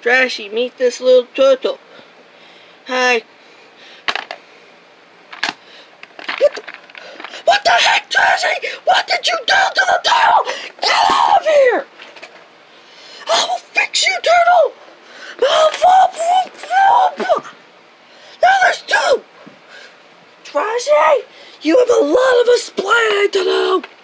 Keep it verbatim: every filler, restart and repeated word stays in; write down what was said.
Trashy, meet this little turtle. Hi. What the, what the heck, Trashy? What did you do to the turtle? Get out of here! I will fix you, turtle! Now there's two! Trashy, you have a lot of us playing to do!